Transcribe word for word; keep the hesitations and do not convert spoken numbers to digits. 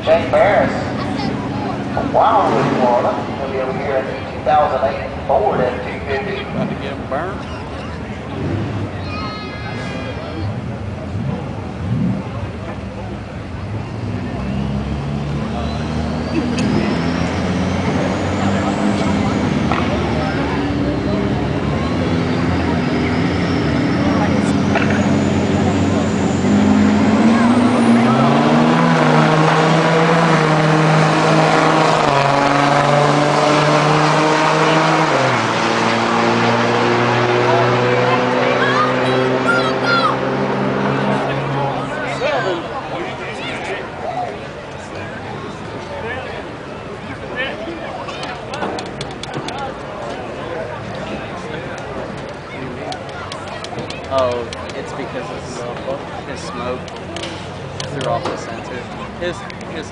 Shane Barris from Wildwood, Florida. He'll be over here at the two thousand eight Ford F two fifty. About to get him burned. Oh, it's because of his smoke threw off the sensor. His his